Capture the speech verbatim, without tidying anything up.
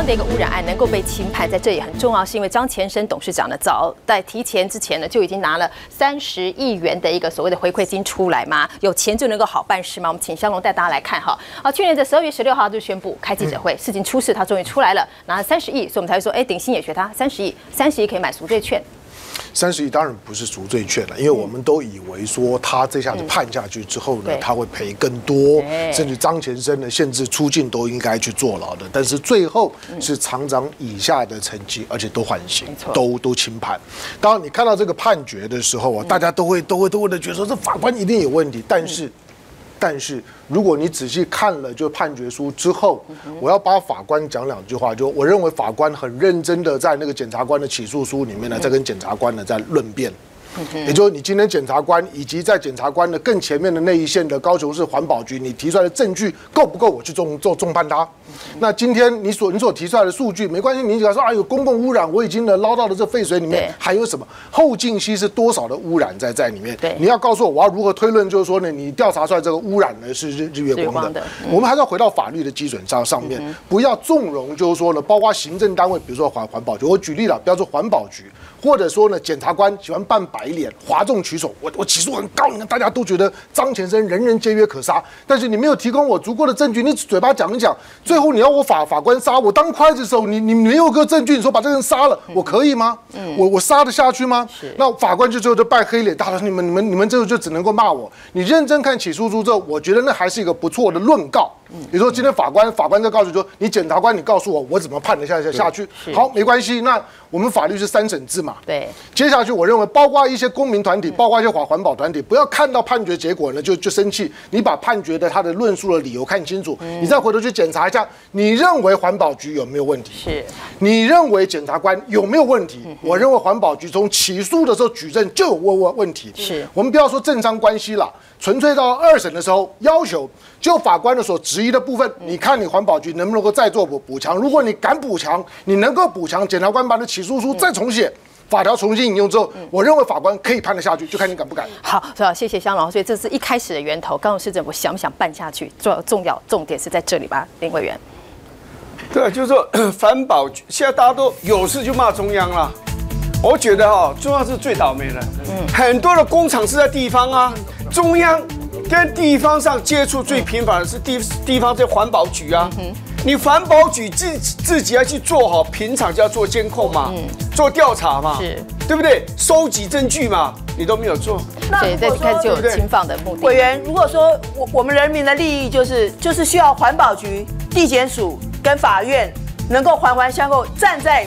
的一个污染案能够被轻判，在这也很重要，是因为张前生董事长呢，早在提前之前呢，就已经拿了三十亿元的一个所谓的回馈金出来嘛，有钱就能够好办事吗？我们请香龙带大家来看哈。啊，去年的十二月十六号就宣布开记者会，事情出事，他终于出来了，拿了三十亿，所以我们才会说，哎，鼎新也学他，三十亿，三十亿可以买赎罪券。 三十亿当然不是赎罪券了，因为我们都以为说他这下子判下去之后呢，他会赔更多，甚至张前生呢限制出境都应该去坐牢的。但是最后是厂长以下的成绩，而且都缓刑，都都轻判。当然你看到这个判决的时候啊，大家都会都会都会的觉得说这法官一定有问题，但是。 但是，如果你仔细看了就判决书之后，我要帮法官讲两句话，就我认为法官很认真的在那个检察官的起诉书里面呢，在跟检察官呢在论辩。 也就是你今天检察官以及在检察官的更前面的那一线的高雄市环保局，你提出来的证据够不够我去重重重判他？那今天你所你所提出来的数据没关系，你只要说啊有公共污染，我已经呢捞到了这废水里面还有什么后净息是多少的污染在在里面？你要告诉我我要如何推论，就是说呢你调查出来这个污染呢是日日月光的。我们还是要回到法律的基准上上面，不要纵容就是说呢，包括行政单位，比如说环环保局，我举例了，不要说环保局。 或者说呢，检察官喜欢扮白脸、哗众取宠。我我起诉很高，你看大家都觉得张前生人人皆曰可杀，但是你没有提供我足够的证据，你嘴巴讲一讲，最后你要我法法官杀我当刽子手，你你没有个证据，你说把这个人杀了，我可以吗？嗯，我我杀得下去吗？那法官就最后就扮黑脸，大家说你们你们你们这个就只能够骂我。你认真看起诉书之后，我觉得那还是一个不错的论告。 比如说，今天法官法官就告诉你说，你检察官，你告诉我，我怎么判得下下下去？好，没关系。那我们法律是三审制嘛？对。接下去，我认为包括一些公民团体，包括一些环环保团体，不要看到判决结果呢就就生气。你把判决的他的论述的理由看清楚，你再回头去检查一下，你认为环保局有没有问题？是。你认为检察官有没有问题？我认为环保局从起诉的时候举证就有问问问题。是。我们不要说政商关系了。 纯粹到二审的时候，要求就法官的所质疑的部分，你看你环保局能不能够再做补补强？如果你敢补强，你能够补强，检察官把你起诉书再重写。 法条重新引用之后，我认为法官可以判得下去，就看你敢不敢。 好，是吧？谢谢香龙。所以这是一开始的源头，高雄市政府想不想办下去，重要重要重点是在这里吧，林委员。 对，就是说环保局现在大家都有事就骂中央啦。我觉得哈、哦，中央是最倒霉的。嗯，很多的工厂是在地方啊，中央跟地方上接触最频繁的是地地方这环保局啊。嗯 你环保局自自己要去做好，平常就要做监控嘛，嗯、做调查嘛，是，对不对？收集证据嘛，你都没有做， 所以这开始就有轻放的目的。 委员，如果说我我们人民的利益就是就是需要环保局、地检署跟法院能够环环相扣，站在。